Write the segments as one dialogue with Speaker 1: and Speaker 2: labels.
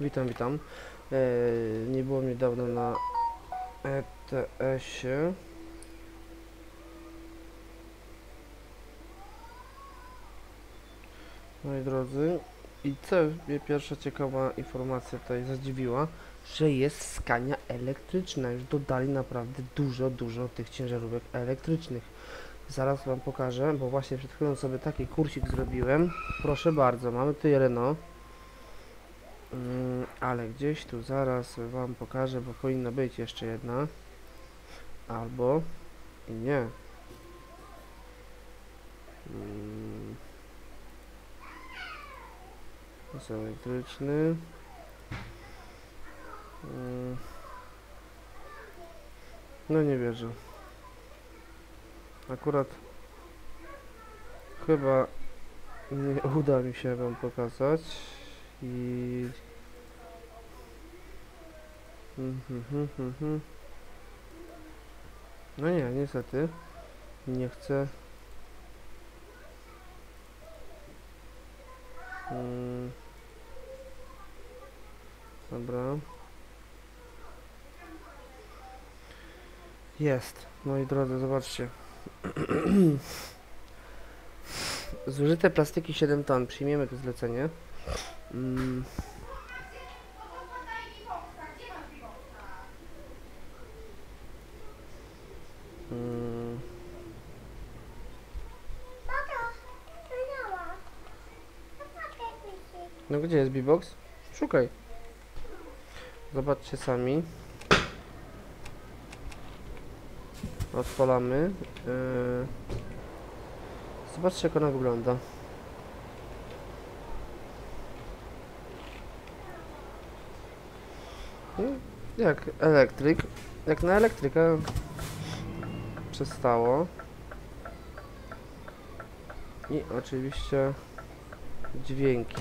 Speaker 1: Witam. Nie było mnie dawno na ETS-ie. Moi drodzy, i co mnie pierwsza ciekawa informacja tutaj zadziwiła, że jest skania elektryczna. Już dodali naprawdę dużo tych ciężarówek elektrycznych. Zaraz wam pokażę, bo właśnie przed chwilą sobie taki kursik zrobiłem. Proszę bardzo, mamy tutaj Renault. Ale gdzieś tu zaraz wam pokażę, bo powinna być jeszcze jedna. Albo i nie. Jest elektryczny. No nie wierzę. Akurat chyba nie uda mi się wam pokazać i no nie, niestety nie chcę. Dobra. Jest, moi drodzy, zobaczcie. Zużyte plastiki 7 ton. Przyjmiemy to zlecenie. No gdzie jest B-Box? Szukaj. Zobaczcie sami. Odpalamy. Zobaczcie, jak ona wygląda. Jak elektryk. Jak na elektryka przestało. I oczywiście dźwięki.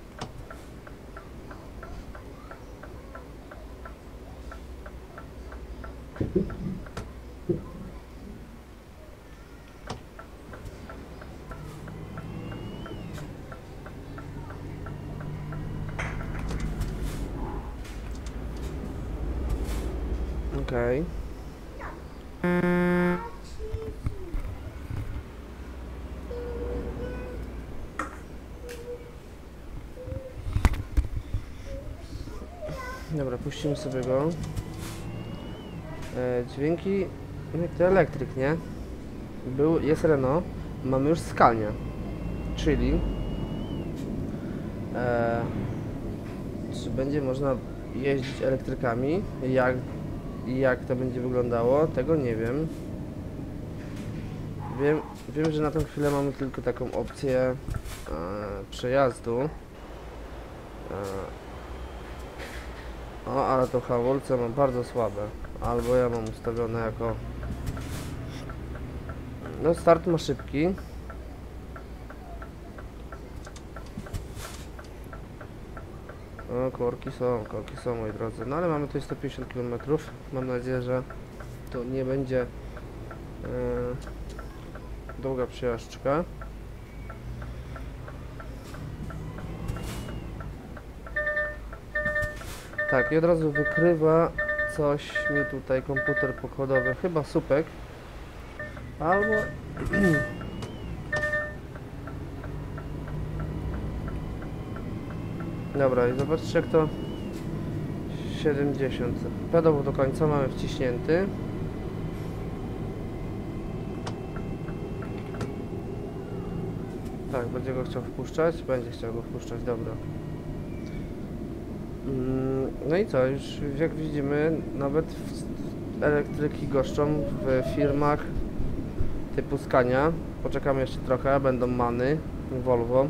Speaker 1: Okej. Dobra, puścimy sobie go. Dźwięki, no jak to elektryk, nie? Jest Renault, mamy już Scania, czyli czy będzie można jeździć elektrykami? Jak to będzie wyglądało? Tego nie wiem. Wiem, że na tę chwilę mamy tylko taką opcję przejazdu. Ale to hamulce mam bardzo słabe. Albo ja mam ustawione jako... No, start ma szybki. O, korki są, moi drodzy. No ale mamy tutaj 150 km. Mam nadzieję, że to nie będzie długa przejażdżka. Tak, i od razu wykrywa coś mi tutaj komputer pokładowy, chyba słupek, albo dobra, i zobaczcie, jak to 70. Pedał do końca mamy wciśnięty. Tak, będzie go chciał wpuszczać? Będzie chciał go wpuszczać, dobra. No i co, już jak widzimy, nawet elektryki goszczą w firmach typu Scania. Poczekamy jeszcze trochę, będą MANy, Volvo.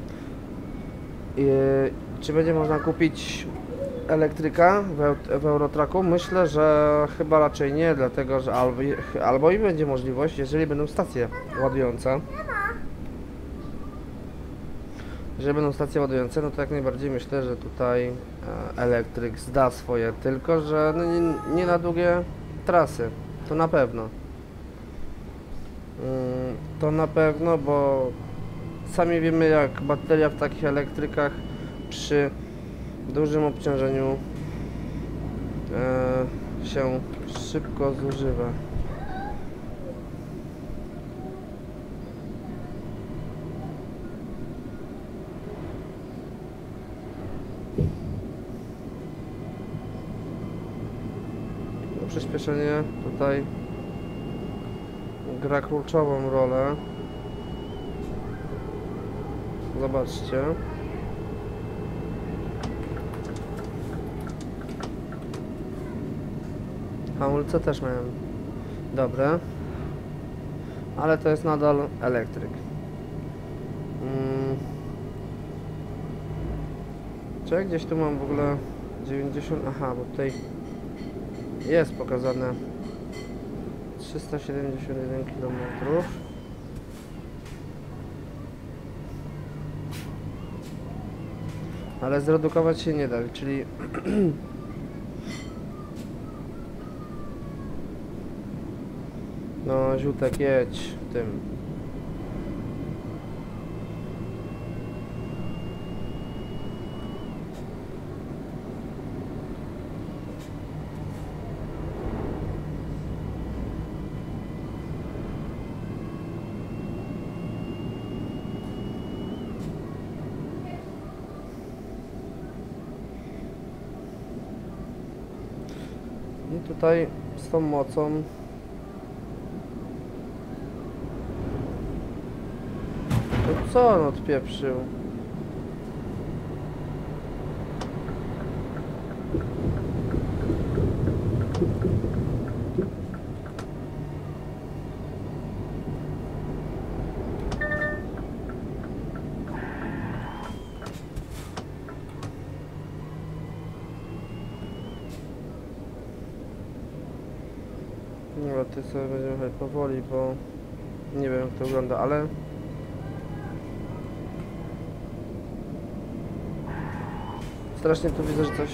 Speaker 1: Czy będzie można kupić elektryka w Eurotracku? Myślę, że chyba raczej nie, dlatego że albo i będzie możliwość, jeżeli będą stacje ładujące. Jeżeli będą stacje ładujące, no to jak najbardziej myślę, że tutaj elektryk zda swoje, tylko że no nie na długie trasy, to na pewno. To na pewno, bo sami wiemy, jak bateria w takich elektrykach przy dużym obciążeniu się szybko zużywa. Przyspieszenie tutaj gra kluczową rolę. Zobaczcie. Hamulce też mają dobre, ale to jest nadal elektryk. Czy ja gdzieś tu mam w ogóle 90? Aha, bo tutaj jest pokazane 371 km. Ale zredukować się nie da, czyli no, ziutek, jedź tym. I tutaj z tą mocą to co on odpieprzył? No, ty sobie będziemy jechać powoli, bo nie wiem jak to wygląda, ale strasznie tu widzę, że coś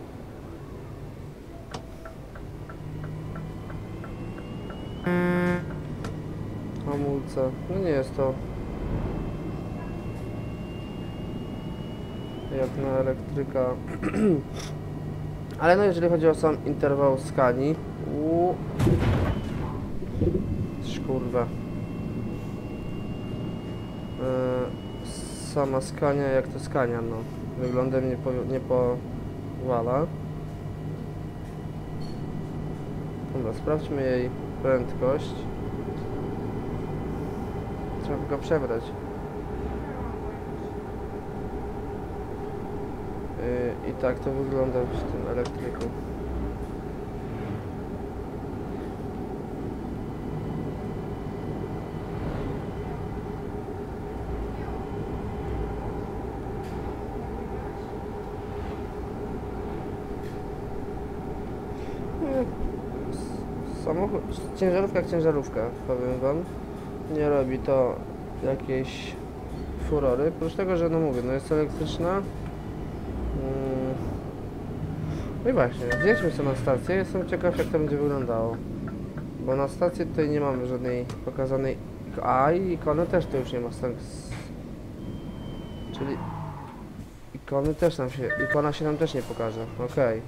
Speaker 1: hamulce, no nie jest to jak na elektryka. Ale no jeżeli chodzi o sam interwał skali, kurwa, sama skania jak to skania, no wyglądem nie powala. Dobra, sprawdźmy jej prędkość. Trzeba go przebrać. I tak to wygląda w tym elektryku. Samochód, ciężarówka jak ciężarówka, powiem wam. Nie robi to jakiejś furory, oprócz tego, że no mówię, no jest elektryczna. No i właśnie, zjedźmy sobie na stację, jestem ciekaw jak to będzie wyglądało. Bo na stacji tutaj nie mamy żadnej pokazanej, i ikony też to już nie ma czyli ikona się nam też nie pokaże, okej.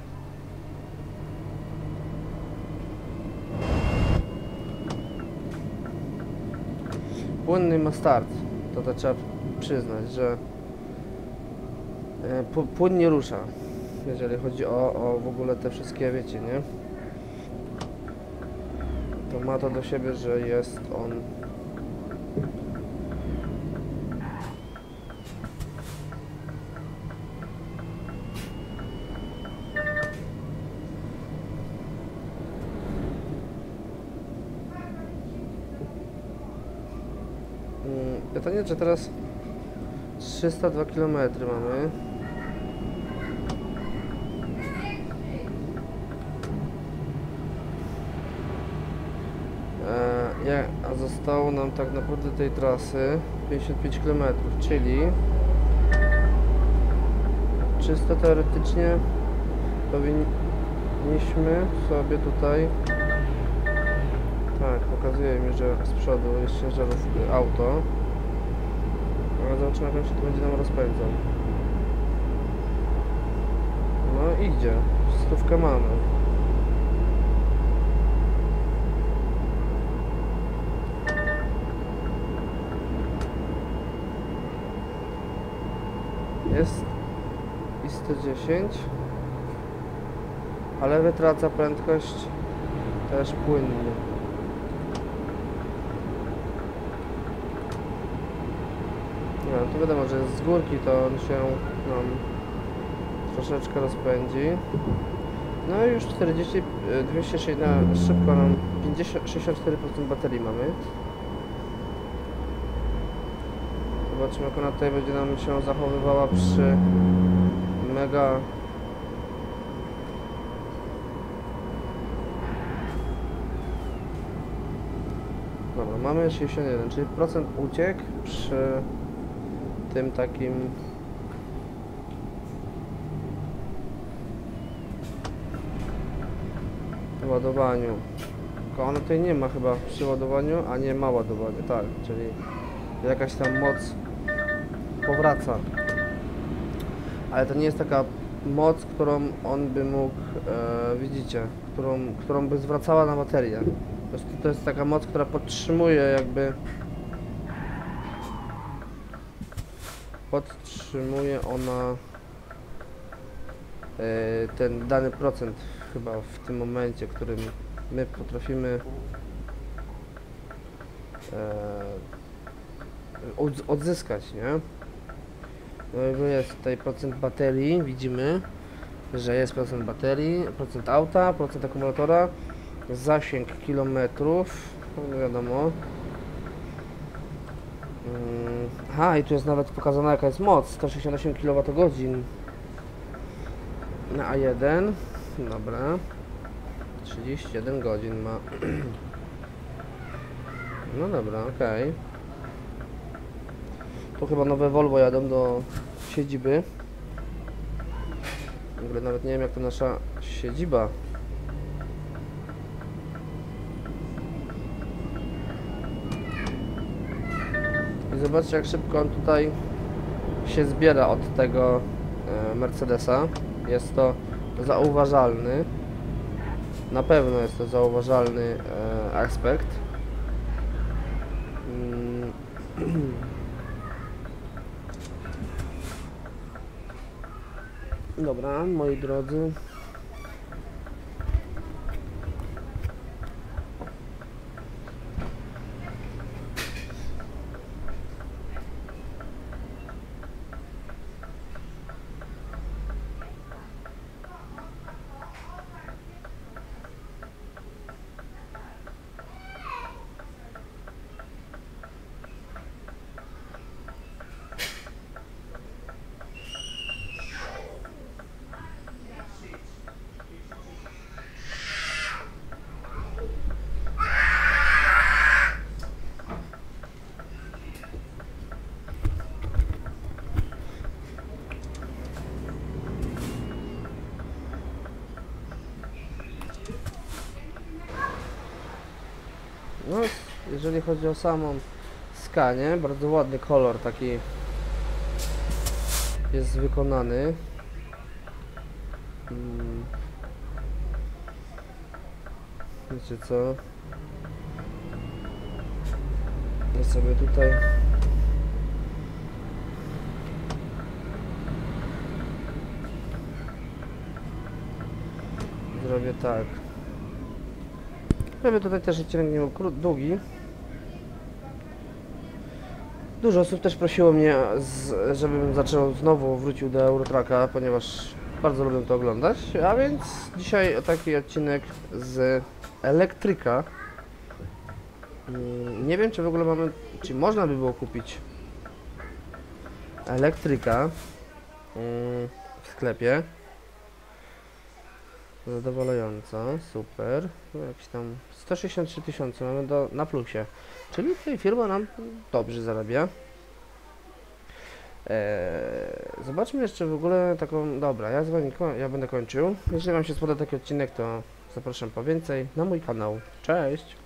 Speaker 1: Płynny ma start, to trzeba przyznać, że płynnie rusza, jeżeli chodzi o w ogóle te wszystkie, wiecie, nie? To ma to do siebie, że jest on pytanie, czy teraz 302 km mamy. A zostało nam tak naprawdę tej trasy 55 km, czyli czysto teoretycznie powinniśmy sobie tutaj, tak, pokazuje mi, że z przodu jest ciężarówka, auto, ale zobaczymy jak on się tu będzie nam rozpędzał. idzie. 100 mamy. Jest i 110, ale wytraca prędkość też płynnie. No, to wiadomo, że z górki to on się nam troszeczkę rozpędzi. No i już 40, 260, szybko nam 64% baterii mamy. Zobaczymy, jak ona tutaj będzie nam się zachowywała przy mega dobra, mamy 61, czyli procent uciek przy tym takim ładowaniu. Tylko ona tutaj nie ma chyba przy ładowaniu, a nie ma ładowania, tak, czyli jakaś tam moc powraca. Ale to nie jest taka moc, którą on by mógł, widzicie, którą by zwracała na baterię. Po prostu to jest taka moc, która podtrzymuje jakby ona ten dany procent chyba w tym momencie, w którym my potrafimy odzyskać, nie? No i jest tutaj procent baterii, widzimy, że jest procent baterii, procent auta, procent akumulatora, zasięg kilometrów, no wiadomo. Aha, i tu jest nawet pokazana jaka jest moc, 168 kWh na A1, dobra, 31 godzin ma. No dobra, okej. Tu chyba nowe Volvo jadą do siedziby. W ogóle nawet nie wiem, jak to nasza siedziba. I zobaczcie, jak szybko on tutaj się zbiera od tego Mercedesa. Jest to zauważalny. Na pewno jest to zauważalny aspekt. Dobra, moi drodzy. No, jeżeli chodzi o samą Scanię, bardzo ładny kolor taki jest wykonany. Wiecie co? Ja sobie tutaj zrobię tak. Żeby tutaj też odcinek nie był długi. Dużo osób też prosiło mnie, żebym wrócił do Eurotracka, ponieważ bardzo lubię to oglądać. A więc dzisiaj taki odcinek z elektryka. Nie wiem, czy w ogóle czy można by było kupić elektryka w sklepie. Zadowalająca, super. Jakieś tam 163 000 mamy na plusie. Czyli tutaj firma nam dobrze zarabia. Zobaczmy jeszcze w ogóle taką... Dobra, ja będę kończył. Jeżeli wam się spodoba taki odcinek, to zapraszam po więcej na mój kanał. Cześć!